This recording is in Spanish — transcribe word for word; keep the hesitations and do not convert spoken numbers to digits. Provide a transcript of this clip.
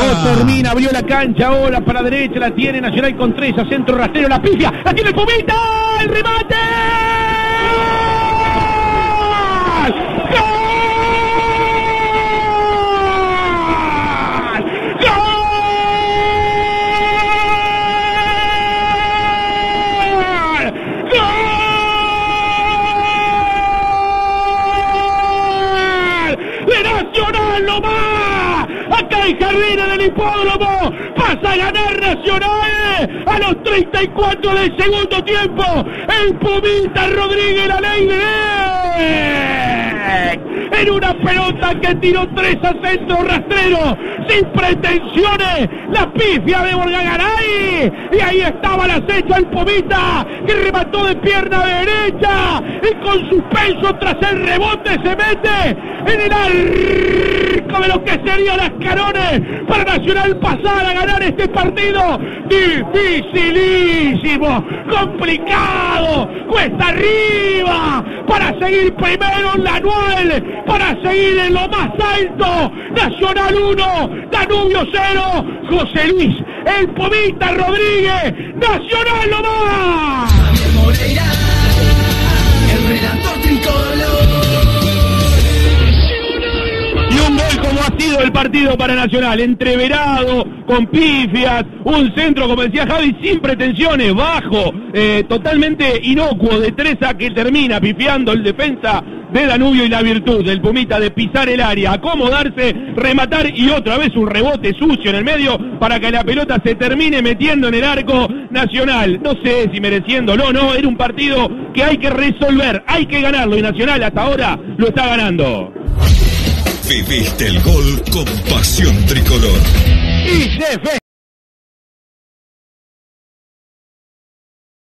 No termina, abrió la cancha ahora para la derecha, la tiene Nacional con tres, a centro rastrero, la pifia, la tiene el Pumita, el remate. ¡Gol! Nacional nomás, acá en Jardines del Hipódromo, pasa a ganar Nacional a los treinta y cuatro del segundo tiempo, el Pumita Rodríguez, la ley de Dios, en una pelota que tiró tres a centro rastrero, sin pretensiones, la pifia de Borgagaray, y ahí estaba el acecho al Pumita, que remató de pierna derecha, y con suspenso tras el rebote se mete en el arco de lo que serían las Carones para Nacional pasar a ganar este partido. Dificilísimo, complicado, cuesta arriba para seguir primero en la anual, para seguir en lo más alto. Nacional uno, Danubio cero, José Luis, el Pumita Rodríguez, Nacional nomás. Javier Moreira, el relator tricolor. Y un gol como ha sido el partido para Nacional, entreverado, con pifias, un centro, como decía Javi, sin pretensiones, bajo, eh, totalmente inocuo, de tres a que termina pifiando el defensa de Danubio, y la virtud del Pumita de pisar el área, acomodarse, rematar y otra vez un rebote sucio en el medio para que la pelota se termine metiendo en el arco. Nacional, no sé si mereciendo, no, no, era un partido que hay que resolver, hay que ganarlo, y Nacional hasta ahora lo está ganando. Viviste el gol con pasión tricolor. Y se festeja.